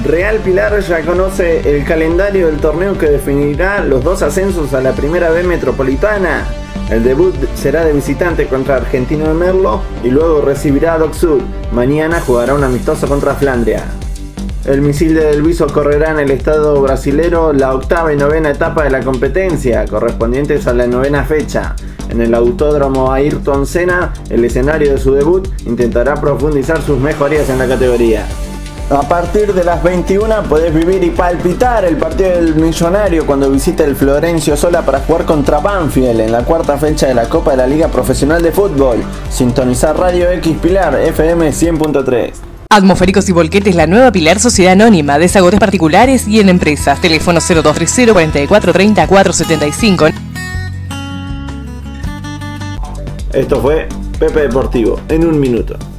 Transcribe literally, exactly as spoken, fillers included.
Real Pilar ya conoce el calendario del torneo que definirá los dos ascensos a la Primera B Metropolitana. El debut será de visitante contra Argentino de Merlo y luego recibirá a Dock Sud. Mañana jugará un amistoso contra Flandria. El misil de Del Viso correrá en el estado brasilero la octava y novena etapa de la competencia, correspondientes a la novena fecha. En el autódromo Ayrton Senna, el escenario de su debut, intentará profundizar sus mejorías en la categoría. A partir de las veintiuna podés vivir y palpitar el partido del Millonario cuando visite el Florencio Sola para jugar contra Banfield en la cuarta fecha de la Copa de la Liga Profesional de Fútbol. Sintonizar Radio X Pilar F M cien punto tres. Atmosféricos y Volquetes, la nueva Pilar Sociedad Anónima, desagotes particulares y en empresas. Teléfono cero dos tres cero, cuarenta y cuatro, treinta, cuatrocientos setenta y cinco. Esto fue Pepe Deportivo, en un minuto.